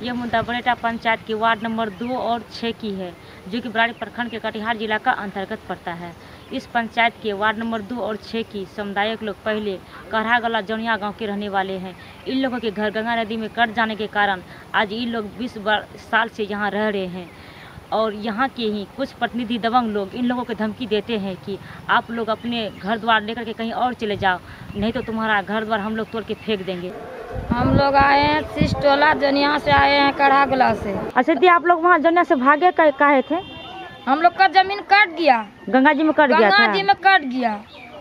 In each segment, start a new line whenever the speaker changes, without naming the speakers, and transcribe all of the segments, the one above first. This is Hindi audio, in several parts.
यह मुद्दा बड़ेटा पंचायत की वार्ड नंबर 2 और 6 की है, जो कि बराड़ी प्रखंड के कटिहार जिला का अंतर्गत पड़ता है। इस पंचायत के वार्ड नंबर 2 और 6 की समुदायिक लोग पहले करहागला जौनिया गांव के रहने वाले हैं। इन लोगों के घर गंगा नदी में कट जाने के कारण आज इन लोग 20 साल से यहाँ रह रहे हैं और यहाँ के ही कुछ प्रतिनिधि दबंग लोग इन लोगों को धमकी देते हैं कि आप लोग अपने घर द्वार लेकर के कहीं और चले जाओ, नहीं तो तुम्हारा घर द्वार हम लोग तोड़ के फेंक देंगे।
हम लोग आए हैं सिस्टोला जनिया से आए हैं करहागला से।
अच्छा दी, आप लोग वहाँ जनिया से भागे काहे थे?
हम लोग का जमीन कट गया,
गंगा जी में कट गया था।
गंगा जी में कट गया,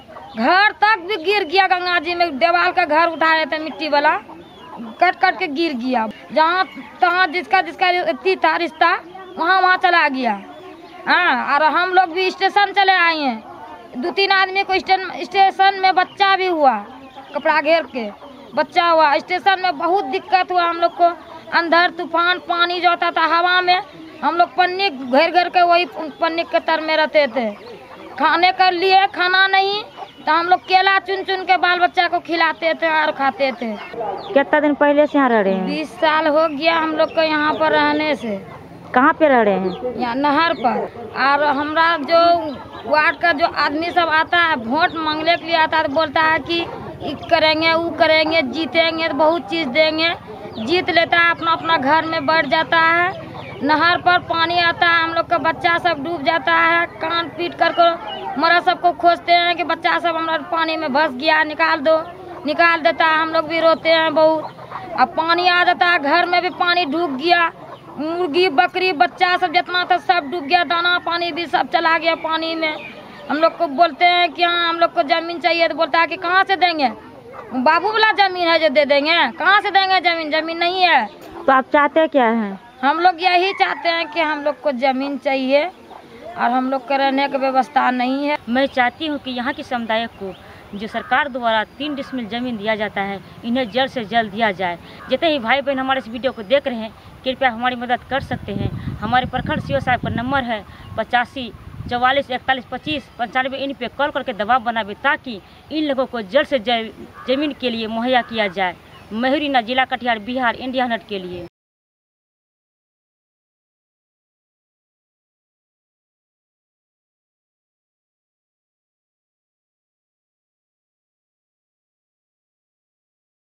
घर तक भी गिर गया गंगा जी में। देवाल का घर उठाए थे मिट्टी वाला, कट कट के गिर गया। जहाँ तहाँ जिसका था रिश्ता वहाँ चला गया। हाँ, और हम लोग भी स्टेशन चले आए हैं। 2-3 आदमी को स्टेशन में बच्चा भी हुआ, कपड़ा घेर के बच्चा हुआ। स्टेशन में बहुत दिक्कत हुआ हम लोग को। अंधर तूफान पानी जो आता था हवा में, हम लोग पन्नी घेर घेर के वही पन्नी के तर में रहते थे। खाने के लिए खाना नहीं तो हम लोग केला चुन चुन के बाल बच्चा को खिलाते थे और खाते थे।
कितना दिन पहले से यहाँ रह रहे हैं?
20 साल हो गया हम लोग को यहाँ पर रहने से।
कहाँ पे रह रहे हैं?
यहाँ नहर पर। और हमारा जो वार्ड का जो आदमी सब आता है वोट मांगने के लिए आता है, तो बोलता है कि करेंगे वो करेंगे, जीतेंगे तो बहुत चीज़ देंगे। जीत लेता है, अपना अपना घर में बैठ जाता है। नहर पर पानी आता है, हम लोग का बच्चा सब डूब जाता है। कान पीट कर मरा सबको खोजते हैं कि बच्चा सब हमारा पानी में फंस गया, निकाल दो। निकाल देता है, हम लोग भी रोते हैं बहुत। अब पानी आ जाता है, घर में भी पानी डूब गया। मुर्गी बकरी बच्चा सब जितना था सब डूब गया, दाना पानी भी सब चला गया पानी में। हम लोग को बोलते हैं कि हाँ हम लोग को ज़मीन चाहिए, तो बोलता है कि कहाँ से देंगे, बाबू वाला ज़मीन है जो दे देंगे, कहाँ से देंगे ज़मीन नहीं है।
तो आप चाहते क्या हैं?
हम लोग यही चाहते हैं कि हम लोग को ज़मीन चाहिए और हम लोग का रहने की व्यवस्था नहीं है।
मैं चाहती हूँ कि यहाँ की समुदाय को जो सरकार द्वारा 3 डिसमिल ज़मीन दिया जाता है, इन्हें जल्द से जल्द दिया जाए। जितने ही भाई बहन हमारे इस वीडियो को देख रहे हैं, कृपया हमारी मदद कर सकते हैं। हमारे प्रखंड सीओ साहब का नंबर है 85 44 41 25 95। इन पे कॉल करके दबाव बनावे ताकि इन लोगों को जल्द से जल्द ज़मीन के लिए मुहैया किया जाए। मयूरी जिला कटिहार, बिहार, इंडिया नेट के लिए।